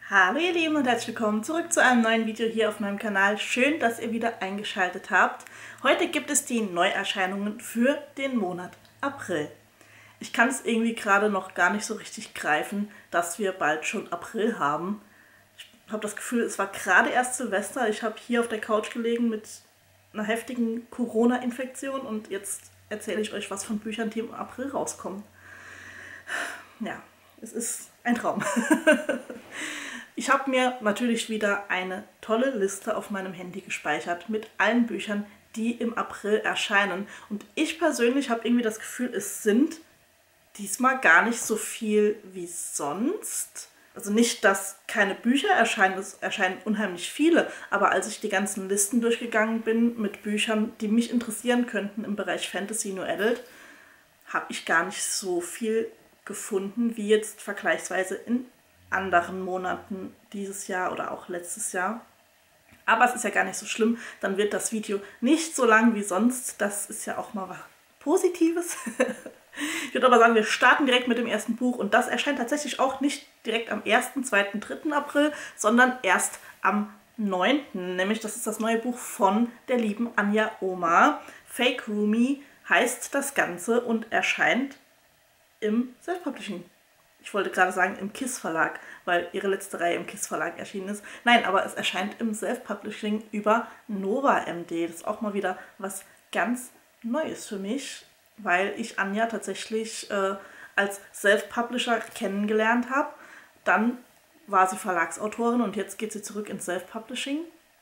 Hallo ihr Lieben und herzlich willkommen zurück zu einem neuen Video hier auf meinem Kanal. Schön, dass ihr wieder eingeschaltet habt. Heute gibt es die Neuerscheinungen für den Monat April. Ich kann es irgendwie gerade noch gar nicht so richtig greifen, dass wir bald schon April haben. Ich habe das Gefühl, es war gerade erst Silvester. Ich habe hier auf der Couch gelegen mit einer heftigen Corona-Infektion und jetzt erzähle ich euch was von Büchern, die im April rauskommen. Ja, es ist ein Traum. Ich habe mir natürlich wieder eine tolle Liste auf meinem Handy gespeichert mit allen Büchern, die im April erscheinen. Und ich persönlich habe irgendwie das Gefühl, es sind diesmal gar nicht so viel wie sonst. Also nicht, dass keine Bücher erscheinen, es erscheinen unheimlich viele, aber als ich die ganzen Listen durchgegangen bin mit Büchern, die mich interessieren könnten im Bereich Fantasy New Adult, habe ich gar nicht so viel gefunden wie jetzt vergleichsweise in anderen Monaten dieses Jahr oder auch letztes Jahr. Aber es ist ja gar nicht so schlimm, dann wird das Video nicht so lang wie sonst. Das ist ja auch mal was Positives. Ich würde aber sagen, wir starten direkt mit dem ersten Buch und das erscheint tatsächlich auch nicht direkt am 1., 2., 3. April, sondern erst am 9. Nämlich das ist das neue Buch von der lieben Anja Omar. Fake Roomie heißt das Ganze und erscheint im Self-Publishing. Ich wollte gerade sagen im KISS Verlag, weil ihre letzte Reihe im KISS Verlag erschienen ist. Nein, aber es erscheint im Self-Publishing über Nova MD. Das ist auch mal wieder was ganz Neues für mich, weil ich Anja tatsächlich als Self-Publisher kennengelernt habe. Dann war sie Verlagsautorin und jetzt geht sie zurück ins Self-Publishing.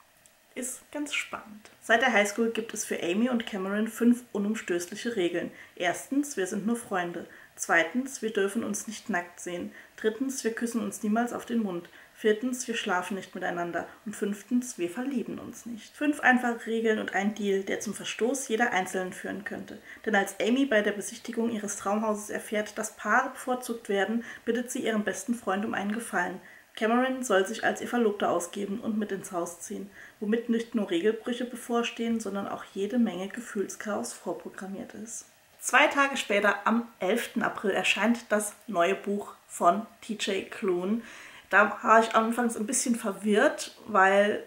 Ist ganz spannend. Seit der Highschool gibt es für Amy und Cameron 5 unumstößliche Regeln. Erstens, wir sind nur Freunde. Zweitens, wir dürfen uns nicht nackt sehen. Drittens, wir küssen uns niemals auf den Mund. Viertens, wir schlafen nicht miteinander. Und fünftens, wir verlieben uns nicht. 5 einfache Regeln und ein Deal, der zum Verstoß jeder Einzelnen führen könnte. Denn als Amy bei der Besichtigung ihres Traumhauses erfährt, dass Paare bevorzugt werden, bittet sie ihren besten Freund um einen Gefallen. Cameron soll sich als ihr Verlobter ausgeben und mit ins Haus ziehen, womit nicht nur Regelbrüche bevorstehen, sondern auch jede Menge Gefühlschaos vorprogrammiert ist. 2 Tage später, am 11. April, erscheint das neue Buch von TJ Klune. Da war ich anfangs ein bisschen verwirrt, weil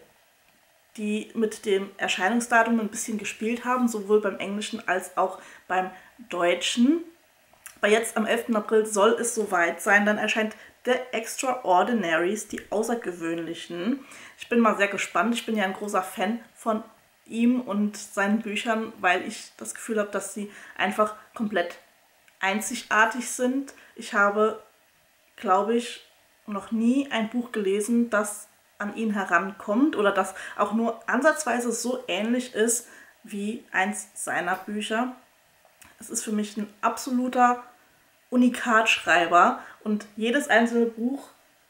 die mit dem Erscheinungsdatum ein bisschen gespielt haben, sowohl beim Englischen als auch beim Deutschen. Aber jetzt am 11. April soll es soweit sein, dann erscheint The Extraordinaries, die Außergewöhnlichen. Ich bin mal sehr gespannt, ich bin ja ein großer Fan von ihm und seinen Büchern, weil ich das Gefühl habe, dass sie einfach komplett einzigartig sind. Ich habe, glaube ich, noch nie ein Buch gelesen, das an ihn herankommt oder das auch nur ansatzweise so ähnlich ist wie eins seiner Bücher. Es ist für mich ein absoluter Unikatschreiber und jedes einzelne Buch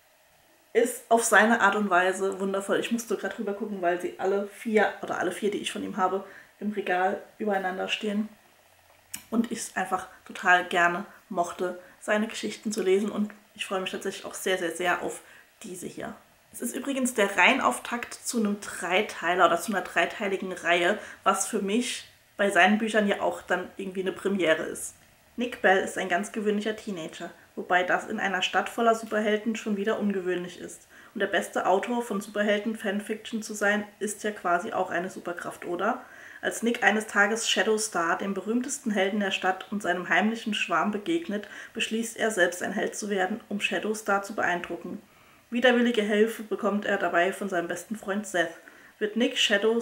ist auf seine Art und Weise wundervoll. Ich musste gerade drüber gucken, weil sie alle 4, die ich von ihm habe, im Regal übereinander stehen. Und ich es einfach total gerne mochte, seine Geschichten zu lesen. Und ich freue mich tatsächlich auch sehr, sehr, sehr auf diese hier. Es ist übrigens der Reihenauftakt zu einem Dreiteiler oder zu einer dreiteiligen Reihe, was für mich bei seinen Büchern ja auch dann irgendwie eine Premiere ist. Nick Bell ist ein ganz gewöhnlicher Teenager, wobei das in einer Stadt voller Superhelden schon wieder ungewöhnlich ist. Und der beste Autor von Superhelden-Fanfiction zu sein, ist ja quasi auch eine Superkraft, oder? Als Nick eines Tages Shadow Star, dem berühmtesten Helden der Stadt, und seinem heimlichen Schwarm begegnet, beschließt er selbst ein Held zu werden, um Shadow Star zu beeindrucken. Widerwillige Hilfe bekommt er dabei von seinem besten Freund Seth. Wird Nick Shadow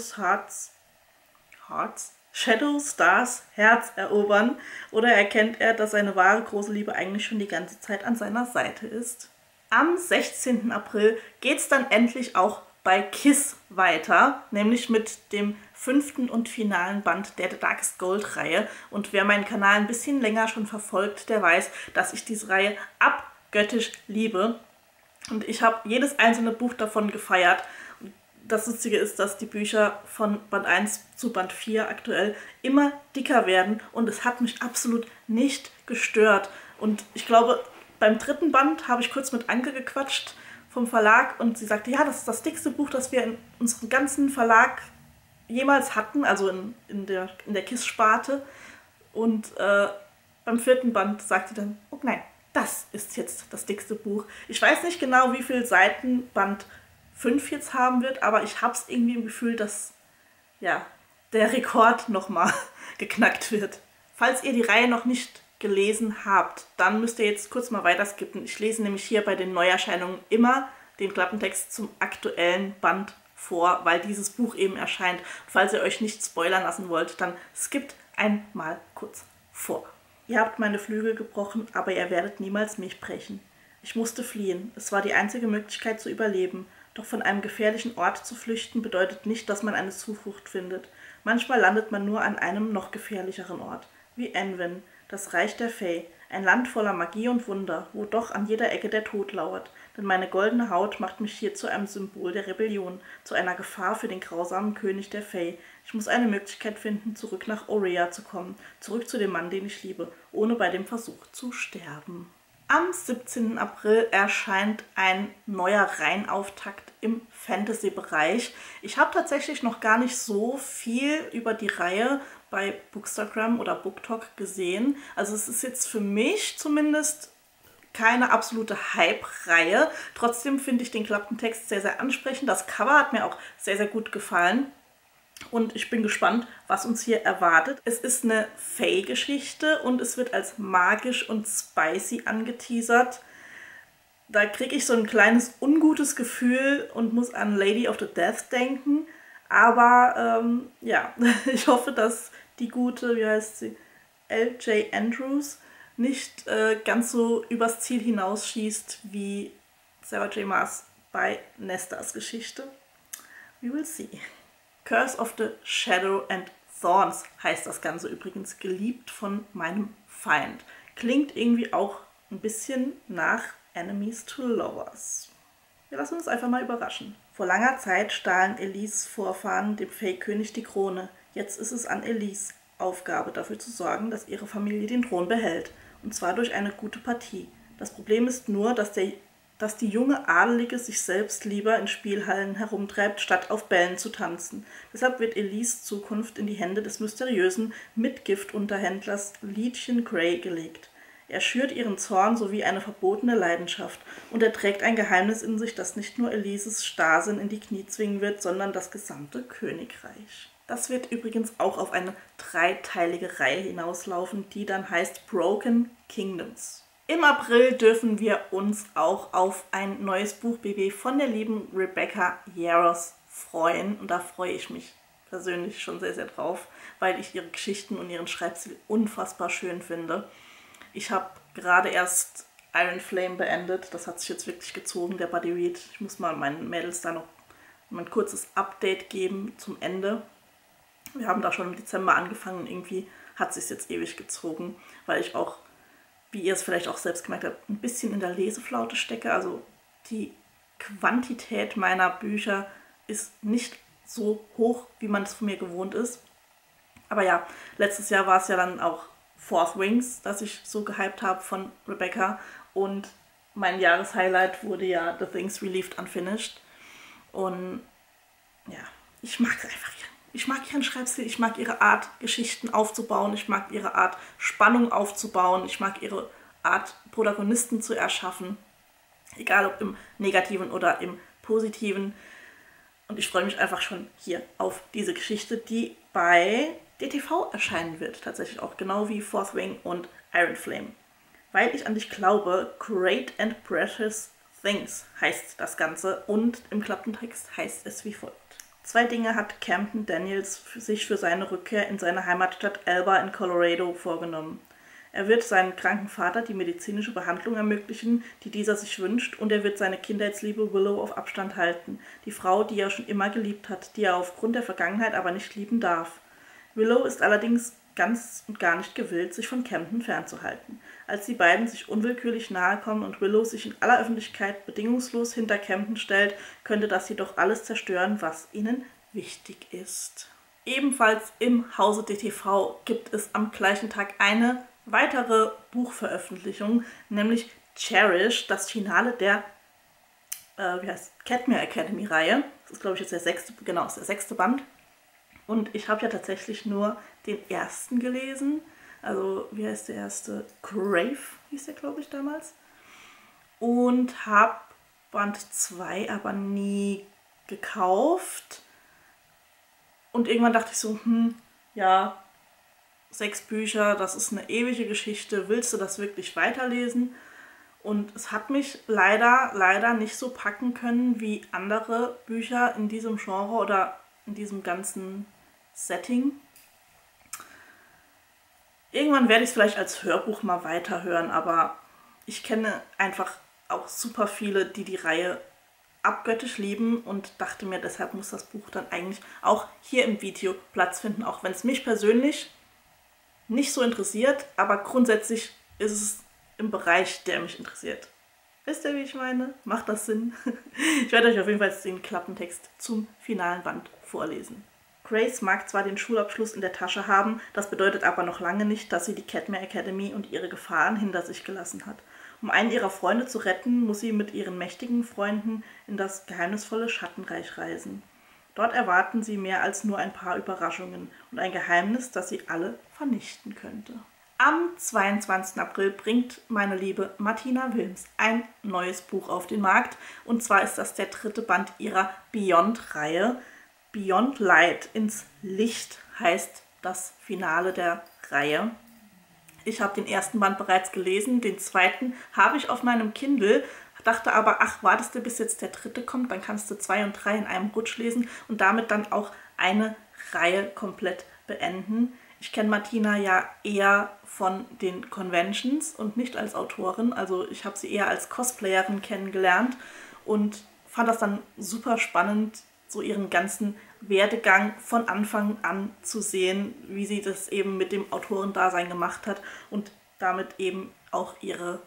Stars Herz erobern oder erkennt er, dass seine wahre große Liebe eigentlich schon die ganze Zeit an seiner Seite ist? Am 16. April geht es dann endlich auch bei KISS weiter, nämlich mit dem 5. und finalen Band der The Darkest Gold Reihe. Und wer meinen Kanal ein bisschen länger schon verfolgt, der weiß, dass ich diese Reihe abgöttisch liebe. Und ich habe jedes einzelne Buch davon gefeiert. Das Lustige ist, dass die Bücher von Band 1 zu Band 4 aktuell immer dicker werden und es hat mich absolut nicht gestört. Und ich glaube, beim 3. Band habe ich kurz mit Anke gequatscht vom Verlag und sie sagte, ja, das ist das dickste Buch, das wir in unserem ganzen Verlag jemals hatten, also in der KISS-Sparte. Und beim 4. Band sagt sie dann, oh nein, Das ist jetzt das dickste Buch. Ich weiß nicht genau, wie viele Seiten Band 5 jetzt haben wird, aber ich habe es irgendwie im Gefühl, dass ja, der Rekord nochmal geknackt wird. Falls ihr die Reihe noch nicht gelesen habt, dann müsst ihr jetzt kurz mal weiter skippen. Ich lese nämlich hier bei den Neuerscheinungen immer den Klappentext zum aktuellen Band vor, weil dieses Buch eben erscheint. Falls ihr euch nicht spoilern lassen wollt, dann skippt einmal kurz vor. Ihr habt meine Flügel gebrochen, aber ihr werdet niemals mich brechen. Ich musste fliehen. Es war die einzige Möglichkeit zu überleben. Doch von einem gefährlichen Ort zu flüchten bedeutet nicht, dass man eine Zuflucht findet. Manchmal landet man nur an einem noch gefährlicheren Ort. Wie Envin, das Reich der Fey, ein Land voller Magie und Wunder, wo doch an jeder Ecke der Tod lauert. Denn meine goldene Haut macht mich hier zu einem Symbol der Rebellion, zu einer Gefahr für den grausamen König der Fey. Ich muss eine Möglichkeit finden, zurück nach Aurea zu kommen, zurück zu dem Mann, den ich liebe, ohne bei dem Versuch zu sterben. Am 17. April erscheint ein neuer Reihenauftakt im Fantasy-Bereich. Ich habe tatsächlich noch gar nicht so viel über die Reihe bei Bookstagram oder BookTok gesehen. Also es ist jetzt für mich zumindest keine absolute Hype-Reihe. Trotzdem finde ich den Klappentext sehr, sehr ansprechend. Das Cover hat mir auch sehr, sehr gut gefallen. Und ich bin gespannt, was uns hier erwartet. Es ist eine Fae-Geschichte und es wird als magisch und spicy angeteasert. Da kriege ich so ein kleines ungutes Gefühl und muss an Lady of the Death denken. Aber ja, ich hoffe, dass die gute, wie heißt sie, L.J. Andrews, nicht ganz so übers Ziel hinausschießt wie Sarah J. Maas bei Nestas Geschichte. We will see. Curse of the Shadow and Thorns heißt das Ganze übrigens, geliebt von meinem Feind. Klingt irgendwie auch ein bisschen nach Enemies to Lovers. Wir lassen uns einfach mal überraschen. Vor langer Zeit stahlen Elise Vorfahren dem Fey-König die Krone. Jetzt ist es an Elise Aufgabe, dafür zu sorgen, dass ihre Familie den Thron behält. Und zwar durch eine gute Partie. Das Problem ist nur, dass die junge Adelige sich selbst lieber in Spielhallen herumtreibt, statt auf Bällen zu tanzen. Deshalb wird Elise Zukunft in die Hände des mysteriösen Mitgiftunterhändlers Liedchen Grey gelegt. Er schürt ihren Zorn sowie eine verbotene Leidenschaft und er trägt ein Geheimnis in sich, das nicht nur Elises Starrsinn in die Knie zwingen wird, sondern das gesamte Königreich. Das wird übrigens auch auf eine dreiteilige Reihe hinauslaufen, die dann heißt Broken Kingdoms. Im April dürfen wir uns auch auf ein neues Buch-BB von der lieben Rebecca Yarros freuen. Und da freue ich mich persönlich schon sehr, sehr drauf, weil ich ihre Geschichten und ihren Schreibstil unfassbar schön finde. Ich habe gerade erst Iron Flame beendet. Das hat sich jetzt wirklich gezogen, der Buddy Read. Ich muss mal meinen Mädels da noch ein kurzes Update geben zum Ende. Wir haben da schon im Dezember angefangen und irgendwie hat es sich jetzt ewig gezogen, weil ich auch, wie ihr es vielleicht auch selbst gemerkt habt, ein bisschen in der Leseflaute stecke. Also die Quantität meiner Bücher ist nicht so hoch, wie man es von mir gewohnt ist. Aber ja, letztes Jahr war es ja dann auch Fourth Wings, das ich so gehypt habe von Rebecca. Und mein Jahreshighlight wurde ja The Things We Left Unfinished. Und ja, ich mag es einfach. Ich mag ihren Schreibstil, ich mag ihre Art, Geschichten aufzubauen, ich mag ihre Art, Spannung aufzubauen, ich mag ihre Art, Protagonisten zu erschaffen. Egal ob im Negativen oder im Positiven. Und ich freue mich einfach schon hier auf diese Geschichte, die bei DTV erscheinen wird. Tatsächlich auch genau wie Fourth Wing und Iron Flame. Weil ich an dich glaube, Great and Precious Things heißt das Ganze und im Klappentext heißt es wie folgt. 2 Dinge hat Camden Daniels sich für seine Rückkehr in seine Heimatstadt Alba in Colorado vorgenommen. Er wird seinem kranken Vater die medizinische Behandlung ermöglichen, die dieser sich wünscht, und er wird seine Kindheitsliebe Willow auf Abstand halten, die Frau, die er schon immer geliebt hat, die er aufgrund der Vergangenheit aber nicht lieben darf. Willow ist allerdings ganz und gar nicht gewillt, sich von Camden fernzuhalten. Als die beiden sich unwillkürlich nahe kommen und Willow sich in aller Öffentlichkeit bedingungslos hinter Camden stellt, könnte das jedoch alles zerstören, was ihnen wichtig ist. Ebenfalls im Hause DTV gibt es am gleichen Tag eine weitere Buchveröffentlichung, nämlich Cherish, das Finale der Catmere Academy Reihe. Das ist, glaube ich, jetzt der 6. Band. Und ich habe ja tatsächlich nur den ersten gelesen. Also, wie heißt der erste? Crave hieß der, glaube ich, damals. Und habe Band 2 aber nie gekauft. Und irgendwann dachte ich so, ja, 6 Bücher, das ist eine ewige Geschichte, willst du das wirklich weiterlesen? Und es hat mich leider nicht so packen können wie andere Bücher in diesem Genre oder in diesem ganzen Setting. Irgendwann werde ich es vielleicht als Hörbuch mal weiterhören, aber ich kenne einfach auch super viele, die die Reihe abgöttisch lieben und dachte mir, deshalb muss das Buch dann eigentlich auch hier im Video Platz finden, auch wenn es mich persönlich nicht so interessiert, aber grundsätzlich ist es im Bereich, der mich interessiert. Wisst ihr, wie ich meine? Macht das Sinn? Ich werde euch auf jeden Fall jetzt den Klappentext zum finalen Band vorlesen. Grace mag zwar den Schulabschluss in der Tasche haben, das bedeutet aber noch lange nicht, dass sie die Cadmere Academy und ihre Gefahren hinter sich gelassen hat. Um einen ihrer Freunde zu retten, muss sie mit ihren mächtigen Freunden in das geheimnisvolle Schattenreich reisen. Dort erwarten sie mehr als nur ein paar Überraschungen und ein Geheimnis, das sie alle vernichten könnte. Am 22. April bringt meine liebe Martina Wilms ein neues Buch auf den Markt. Und zwar ist das der 3. Band ihrer Beyond-Reihe. Beyond Light, ins Licht, heißt das Finale der Reihe. Ich habe den 1. Band bereits gelesen, den 2. habe ich auf meinem Kindle, dachte aber, ach, wartest du, bis jetzt der 3. kommt, dann kannst du 2 und 3 in einem Rutsch lesen und damit dann auch eine Reihe komplett beenden. Ich kenne Martina ja eher von den Conventions und nicht als Autorin. Also ich habe sie eher als Cosplayerin kennengelernt und fand das dann super spannend, so ihren ganzen Werdegang von Anfang an zu sehen, wie sie das eben mit dem Autorendasein gemacht hat und damit eben auch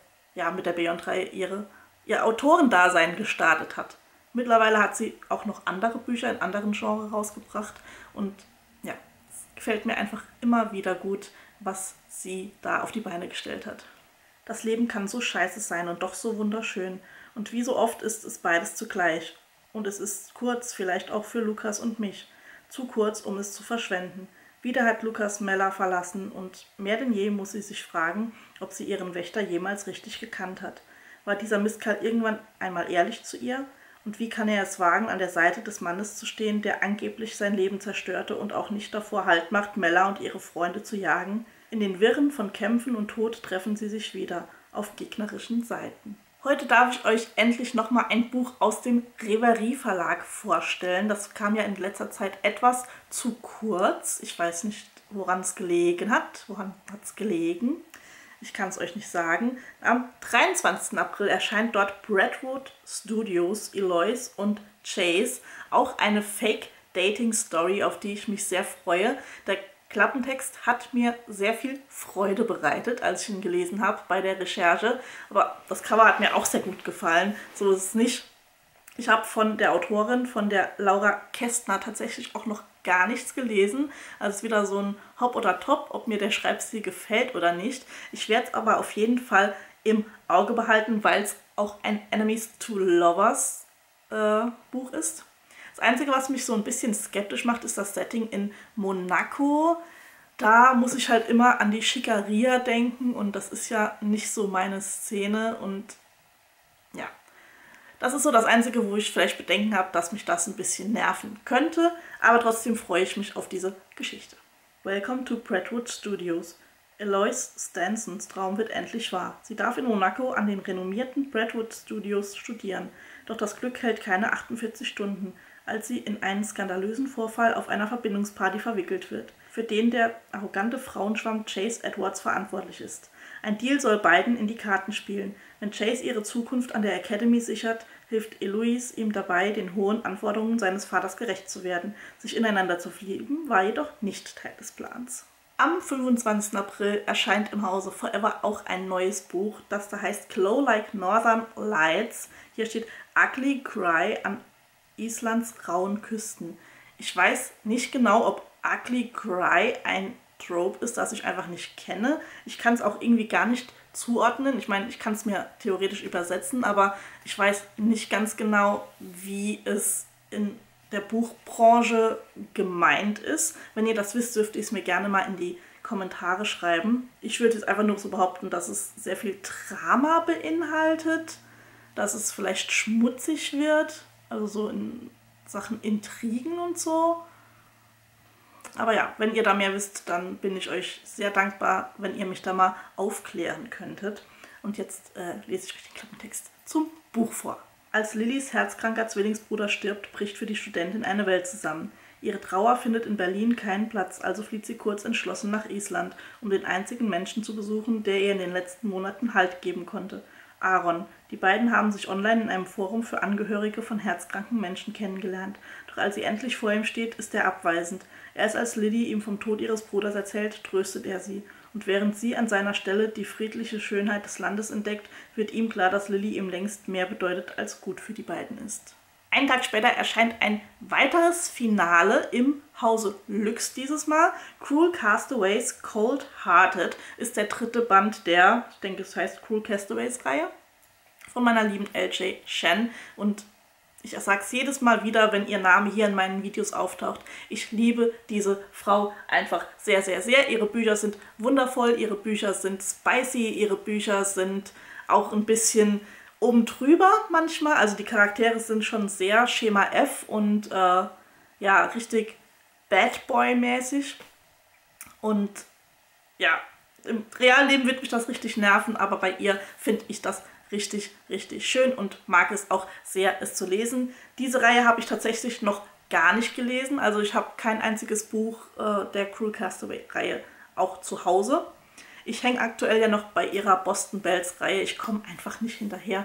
mit der Beyond-Reihe ihr Autorendasein gestartet hat. Mittlerweile hat sie auch noch andere Bücher in anderen Genres rausgebracht und ja, es gefällt mir einfach immer wieder gut, was sie da auf die Beine gestellt hat. Das Leben kann so scheiße sein und doch so wunderschön. Und wie so oft ist es beides zugleich. Und es ist kurz, vielleicht auch für Lukas und mich. Zu kurz, um es zu verschwenden. Wieder hat Lukas Mella verlassen und mehr denn je muss sie sich fragen, ob sie ihren Wächter jemals richtig gekannt hat. War dieser Mistkerl irgendwann einmal ehrlich zu ihr? Und wie kann er es wagen, an der Seite des Mannes zu stehen, der angeblich sein Leben zerstörte und auch nicht davor Halt macht, Mella und ihre Freunde zu jagen? In den Wirren von Kämpfen und Tod treffen sie sich wieder, auf gegnerischen Seiten. Heute darf ich euch endlich nochmal ein Buch aus dem Reverie Verlag vorstellen. Das kam ja in letzter Zeit etwas zu kurz. Ich weiß nicht, woran es gelegen hat. Woran hat es gelegen? Ich kann es euch nicht sagen. Am 23. April erscheint dort Brentwood Studios, Eloise und Chase. Auch eine Fake-Dating-Story, auf die ich mich sehr freue. Der Klappentext hat mir sehr viel Freude bereitet, als ich ihn gelesen habe bei der Recherche. Aber das Cover hat mir auch sehr gut gefallen. So ist es nicht. Ich habe von der Autorin, von der Laura Kästner, tatsächlich auch noch gar nichts gelesen. Also es ist wieder so ein Hop oder Top, ob mir der Schreibstil gefällt oder nicht. Ich werde es aber auf jeden Fall im Auge behalten, weil es auch ein Enemies to Lovers Buch ist. Das Einzige, was mich so ein bisschen skeptisch macht, ist das Setting in Monaco. Da muss ich halt immer an die Schickeria denken und das ist ja nicht so meine Szene und ja. Das ist so das Einzige, wo ich vielleicht Bedenken habe, dass mich das ein bisschen nerven könnte, aber trotzdem freue ich mich auf diese Geschichte. Welcome to Brentwood Studios. Eloise Stansons Traum wird endlich wahr. Sie darf in Monaco an den renommierten Brentwood Studios studieren, doch das Glück hält keine 48 Stunden, als sie in einen skandalösen Vorfall auf einer Verbindungsparty verwickelt wird, für den der arrogante Frauenschwamm Chase Edwards verantwortlich ist. Ein Deal soll beiden in die Karten spielen. Wenn Chase ihre Zukunft an der Academy sichert, hilft Eloise ihm dabei, den hohen Anforderungen seines Vaters gerecht zu werden. Sich ineinander zu verlieben, war jedoch nicht Teil des Plans. Am 25. April erscheint im Hause Forever auch ein neues Buch, das da heißt Glow Like Northern Lights. Hier steht Ugly Cry an Islands rauen Küsten. Ich weiß nicht genau, ob Ugly Cry ein Trope ist, das ich einfach nicht kenne. Ich kann es auch irgendwie gar nicht zuordnen. Ich meine, ich kann es mir theoretisch übersetzen, aber ich weiß nicht ganz genau, wie es in der Buchbranche gemeint ist. Wenn ihr das wisst, dürft ihr es mir gerne mal in die Kommentare schreiben. Ich würde jetzt einfach nur so behaupten, dass es sehr viel Drama beinhaltet, dass es vielleicht schmutzig wird, also so in Sachen Intrigen und so. Aber ja, wenn ihr da mehr wisst, dann bin ich euch sehr dankbar, wenn ihr mich da mal aufklären könntet. Und jetzt lese ich euch den Klappentext zum Buch vor. Als Lillys herzkranker Zwillingsbruder stirbt, bricht für die Studentin eine Welt zusammen. Ihre Trauer findet in Berlin keinen Platz, also flieht sie kurz entschlossen nach Island, um den einzigen Menschen zu besuchen, der ihr in den letzten Monaten Halt geben konnte. Aaron. Die beiden haben sich online in einem Forum für Angehörige von herzkranken Menschen kennengelernt. Doch als sie endlich vor ihm steht, ist er abweisend. Erst als Lilly ihm vom Tod ihres Bruders erzählt, tröstet er sie. Und während sie an seiner Stelle die friedliche Schönheit des Landes entdeckt, wird ihm klar, dass Lilly ihm längst mehr bedeutet, als gut für die beiden ist. Einen Tag später erscheint ein weiteres Finale im Hause Lux dieses Mal. Cruel Castaways Cold Hearted ist der dritte Band der, ich denke es heißt Cruel Castaways Reihe, von meiner lieben LJ Shen. Und ich sage es jedes Mal wieder, wenn ihr Name hier in meinen Videos auftaucht. Ich liebe diese Frau einfach sehr, sehr, sehr. Ihre Bücher sind wundervoll, ihre Bücher sind spicy, ihre Bücher sind auch ein bisschen oben drüber manchmal. Also die Charaktere sind schon sehr Schema F und ja, richtig Bad Boy-mäßig. Und ja, im realen Leben wird mich das richtig nerven, aber bei ihr finde ich das richtig, richtig schön und mag es auch sehr, es zu lesen. Diese Reihe habe ich tatsächlich noch gar nicht gelesen. Also ich habe kein einziges Buch der Cruel Castaway-Reihe auch zu Hause. Ich hänge aktuell ja noch bei ihrer Boston Bells-Reihe. Ich komme einfach nicht hinterher,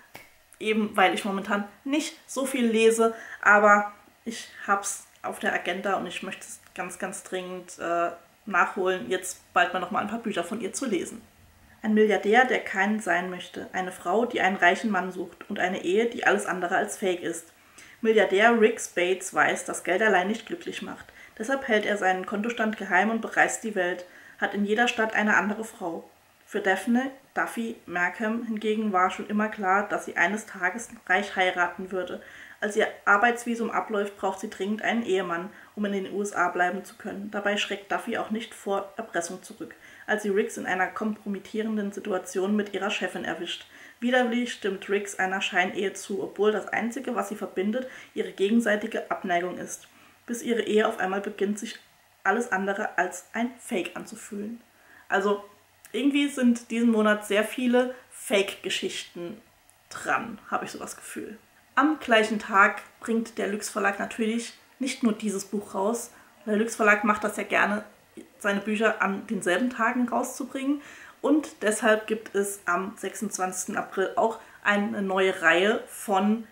eben weil ich momentan nicht so viel lese. Aber ich habe es auf der Agenda und ich möchte es ganz, ganz dringend nachholen, jetzt bald mal noch mal ein paar Bücher von ihr zu lesen. Ein Milliardär, der keinen sein möchte. Eine Frau, die einen reichen Mann sucht. Und eine Ehe, die alles andere als fake ist. Milliardär Rick Bates weiß, dass Geld allein nicht glücklich macht. Deshalb hält er seinen Kontostand geheim und bereist die Welt. Hat in jeder Stadt eine andere Frau. Für Daphne, Duffy Markham hingegen war schon immer klar, dass sie eines Tages reich heiraten würde. Als ihr Arbeitsvisum abläuft, braucht sie dringend einen Ehemann, um in den USA bleiben zu können. Dabei schreckt Duffy auch nicht vor Erpressung zurück, als sie Riggs in einer kompromittierenden Situation mit ihrer Chefin erwischt. Widerwillig stimmt Riggs einer Scheinehe zu, obwohl das Einzige, was sie verbindet, ihre gegenseitige Abneigung ist. Bis ihre Ehe auf einmal beginnt, sich alles andere als ein Fake anzufühlen. Also irgendwie sind diesen Monat sehr viele Fake-Geschichten dran, habe ich so das Gefühl. Am gleichen Tag bringt der Lux Verlag natürlich nicht nur dieses Buch raus. Der Lux Verlag macht das ja gerne, seine Bücher an denselben Tagen rauszubringen. Und deshalb gibt es am 26. April auch eine neue Reihe von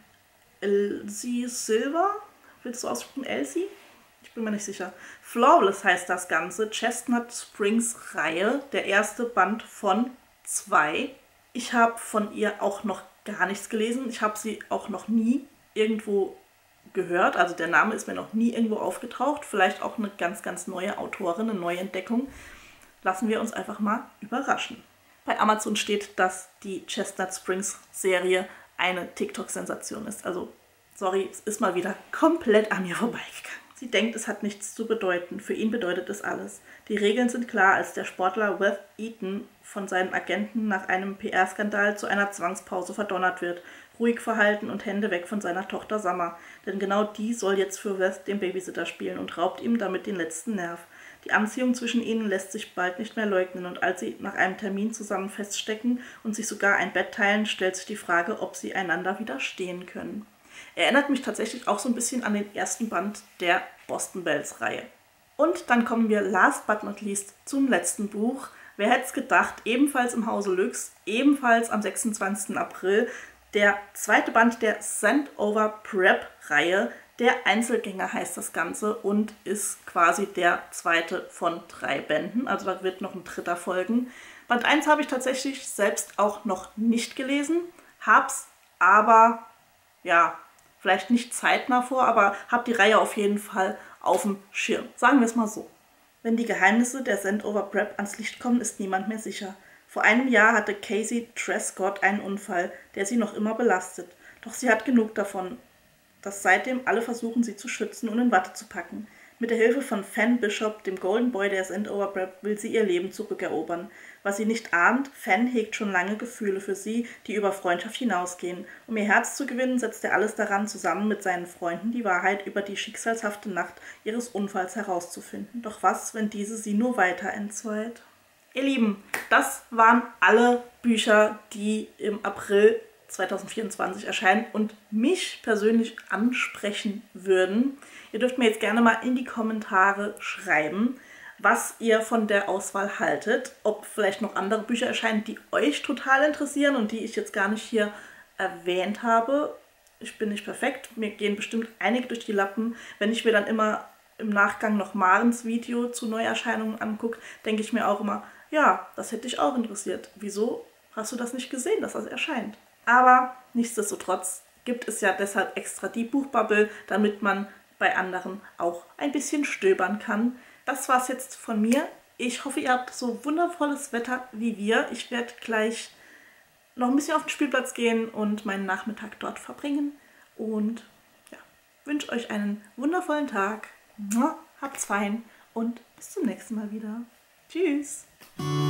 Elsie Silver. Willst du aussprechen? Elsie? Ich bin mir nicht sicher. Flawless heißt das Ganze. Chestnut Springs Reihe. Der erste Band von 2. Ich habe von ihr auch noch gar nichts gelesen. Ich habe sie auch noch nie irgendwo gehört. Also der Name ist mir noch nie irgendwo aufgetaucht. Vielleicht auch eine ganz, ganz neue Autorin, eine neue Entdeckung. Lassen wir uns einfach mal überraschen. Bei Amazon steht, dass die Chestnut Springs Serie eine TikTok-Sensation ist. Also, sorry, es ist mal wieder komplett an mir vorbeigegangen. Sie denkt, es hat nichts zu bedeuten. Für ihn bedeutet es alles. Die Regeln sind klar, als der Sportler Wes Eaton von seinem Agenten nach einem PR-Skandal zu einer Zwangspause verdonnert wird. Ruhig verhalten und Hände weg von seiner Tochter Summer. Denn genau die soll jetzt für Wes den Babysitter spielen und raubt ihm damit den letzten Nerv. Die Anziehung zwischen ihnen lässt sich bald nicht mehr leugnen und als sie nach einem Termin zusammen feststecken und sich sogar ein Bett teilen, stellt sich die Frage, ob sie einander widerstehen können. Erinnert mich tatsächlich auch so ein bisschen an den ersten Band der Boston Bells Reihe. Und dann kommen wir last but not least zum letzten Buch. Wer hätte es gedacht, ebenfalls im Hause Lux, ebenfalls am 26. April, der zweite Band der Send-Over Prep Reihe. Der Einzelgänger heißt das Ganze und ist quasi der zweite von 3 Bänden. Also da wird noch ein dritter folgen. Band 1 habe ich tatsächlich selbst auch noch nicht gelesen, hab's aber, ja, vielleicht nicht zeitnah vor, aber habe die Reihe auf jeden Fall auf dem Schirm. Sagen wir es mal so. Wenn die Geheimnisse der Send-Over Prep ans Licht kommen, ist niemand mehr sicher. Vor einem Jahr hatte Casey Trescott einen Unfall, der sie noch immer belastet. Doch sie hat genug davon, dass seitdem alle versuchen, sie zu schützen und in Watte zu packen. Mit der Hilfe von Fan Bishop, dem Golden Boy der Sendover Prep, will sie ihr Leben zurückerobern. Was sie nicht ahnt, Fan hegt schon lange Gefühle für sie, die über Freundschaft hinausgehen. Um ihr Herz zu gewinnen, setzt er alles daran, zusammen mit seinen Freunden die Wahrheit über die schicksalshafte Nacht ihres Unfalls herauszufinden. Doch was, wenn diese sie nur weiter entzweit? Ihr Lieben, das waren alle Bücher, die im April 2024 erscheinen und mich persönlich ansprechen würden. Ihr dürft mir jetzt gerne mal in die Kommentare schreiben, was ihr von der Auswahl haltet. Ob vielleicht noch andere Bücher erscheinen, die euch total interessieren und die ich jetzt gar nicht hier erwähnt habe. Ich bin nicht perfekt, mir gehen bestimmt einige durch die Lappen. Wenn ich mir dann immer im Nachgang noch Marens Video zu Neuerscheinungen angucke, denke ich mir auch immer, ja, das hätte dich auch interessiert. Wieso hast du das nicht gesehen, dass das erscheint? Aber nichtsdestotrotz gibt es ja deshalb extra die Buchbubble, damit man bei anderen auch ein bisschen stöbern kann. Das war's jetzt von mir. Ich hoffe, ihr habt so wundervolles Wetter wie wir. Ich werde gleich noch ein bisschen auf den Spielplatz gehen und meinen Nachmittag dort verbringen. Und ja, wünsche euch einen wundervollen Tag. Habt's fein und bis zum nächsten Mal wieder. Tschüss!